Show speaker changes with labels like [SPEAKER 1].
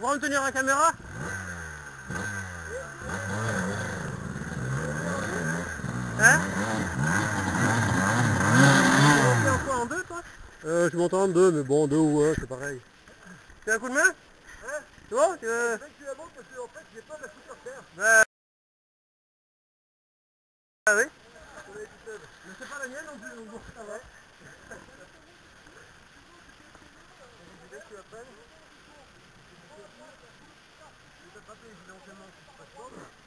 [SPEAKER 1] pourras me tenir la caméra? Hein? Tu en quoi, en deux toi? Je m'entends en deux, mais bon, deux ou un, c'est pareil. Tu as un coup de main? Hein? C'est bon? Tu veux... tu la montres parce qu'en fait j'ai peur de la foutre par terre. Ah oui? Mais c'est pas la mienne non plus, donc bon, ça va. Tu appelles? Je vais t'attraper éventuellement si tu passes pas.